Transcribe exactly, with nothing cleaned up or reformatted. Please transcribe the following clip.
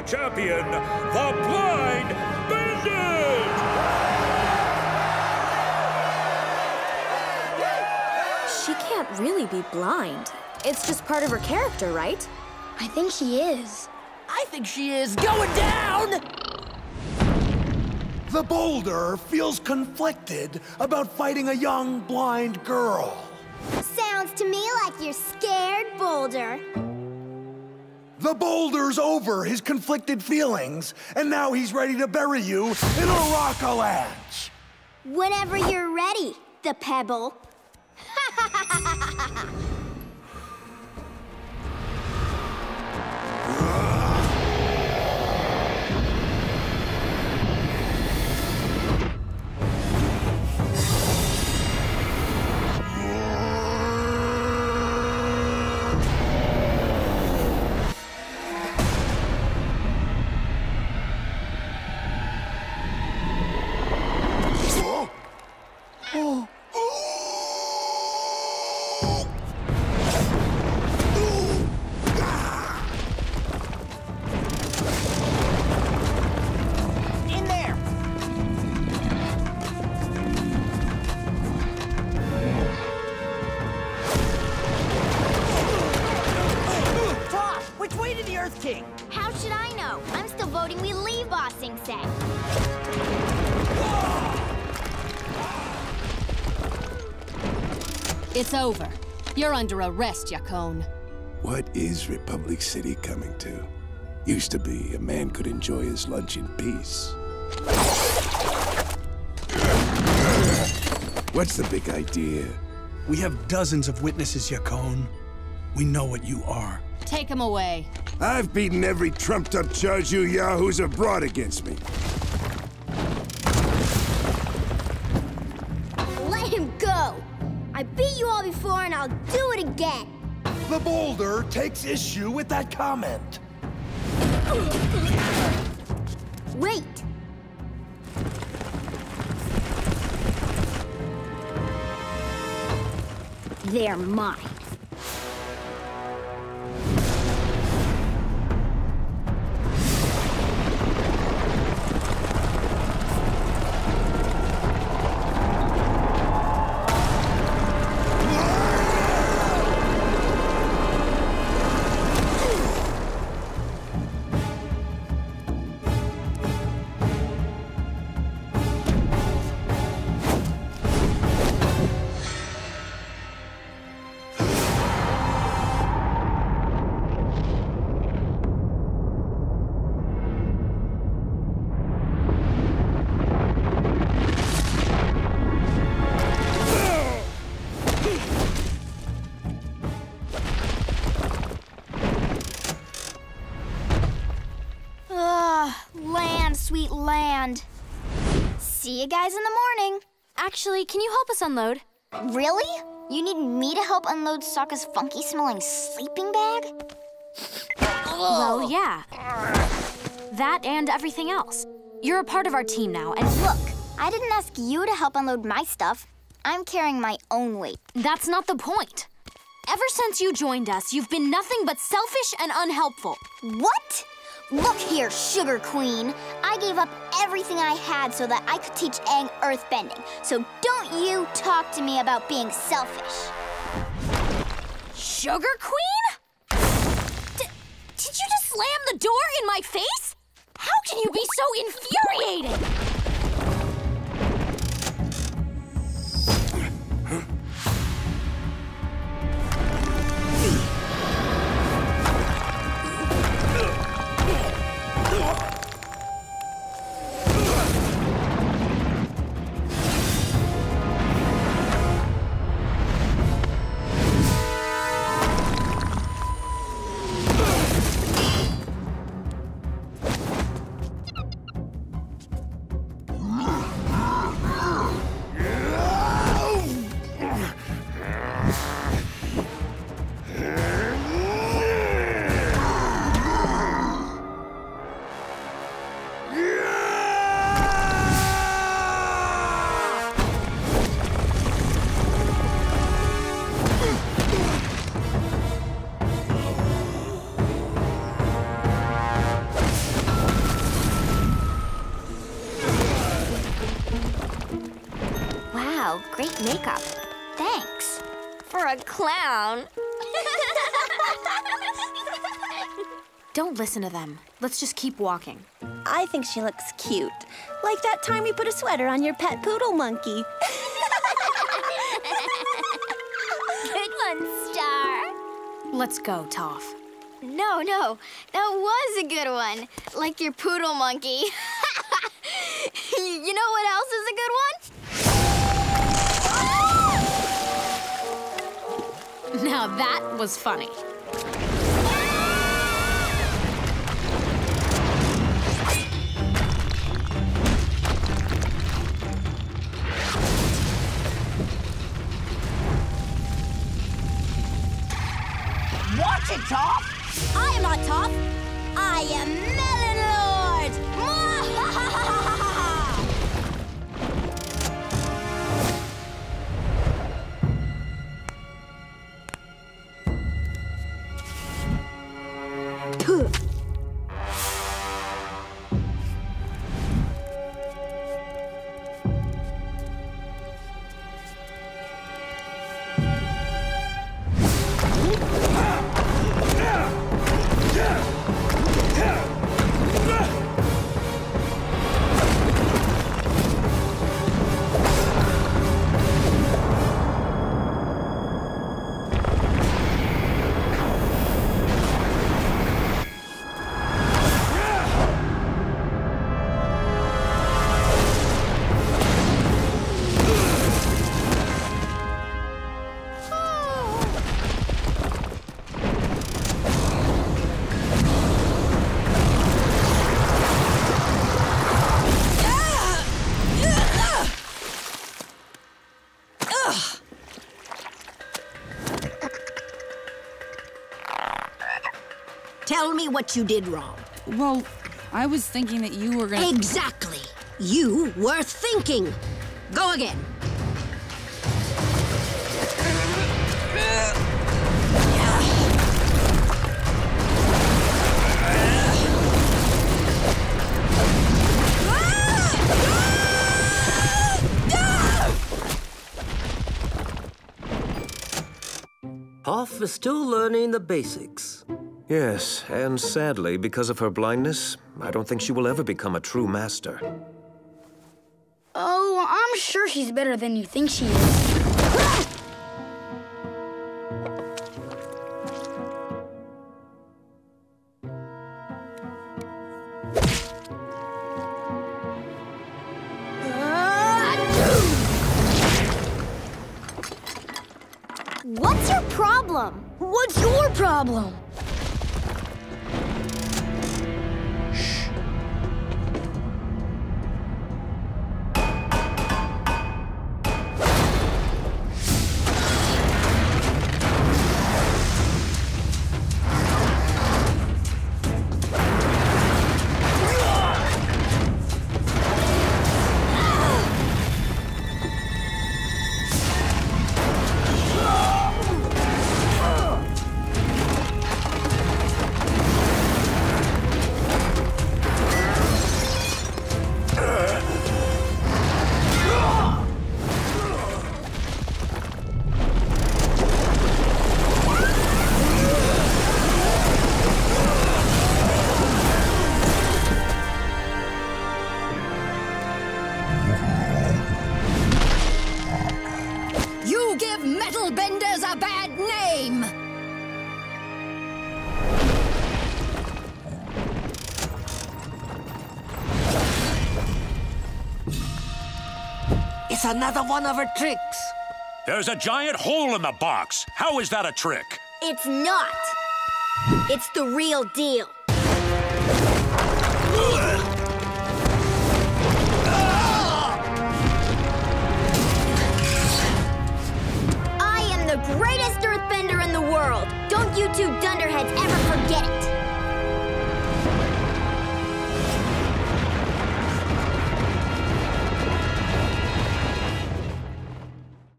champion, the Blind Bandit! She can't really be blind. It's just part of her character, right? I think she is. I think she is going down! The boulder feels conflicted about fighting a young, blind girl. Sounds to me like you're scared, Boulder. The boulder's over his conflicted feelings, and now he's ready to bury you in a rock-a-lanche. Whenever you're ready, the Pebble. How should I know? I'm still voting we leave Ba Sing Se. It's over. You're under arrest, Yakone. What is Republic City coming to? Used to be a man could enjoy his lunch in peace. What's the big idea? We have dozens of witnesses, Yakone. We know what you are. Take him away. I've beaten every trumped-up charge you yahoos have brought against me. Let him go! I beat you all before and I'll do it again! The boulder takes issue with that comment. Wait! They're mine. Sweet land. See you guys in the morning. Actually, can you help us unload? Really? You need me to help unload Sokka's funky-smelling sleeping bag? Well, yeah. That and everything else. You're a part of our team now, and look, I didn't ask you to help unload my stuff. I'm carrying my own weight. That's not the point. Ever since you joined us, you've been nothing but selfish and unhelpful. What? Look here, Sugar Queen. I gave up everything I had so that I could teach Aang earthbending. So don't you talk to me about being selfish. Sugar Queen? D- did you just slam the door in my face? How can you be so infuriating? Wow, great makeup. Thanks. For a clown. Don't listen to them. Let's just keep walking. I think she looks cute. Like that time you put a sweater on your pet poodle monkey. Good one, Star. Let's go, Toph. No, no, that was a good one. Like your poodle monkey. You know what else is a good one? Now that was funny. Watch it, Toph! I am not Toph. I am Melon Lord. Tell me what you did wrong. Well, I was thinking that you were gonna... Exactly. You were thinking. Go again. Toph is still learning the basics. Yes, and sadly, because of her blindness, I don't think she will ever become a true master. Oh, I'm sure she's better than you think she is. What's your problem? What's your problem? You give metal benders a bad name! It's another one of her tricks. There's a giant hole in the box. How is that a trick? It's not. It's the real deal. I am the greatest earthbender in the world. Don't you two dunderheads ever forget it.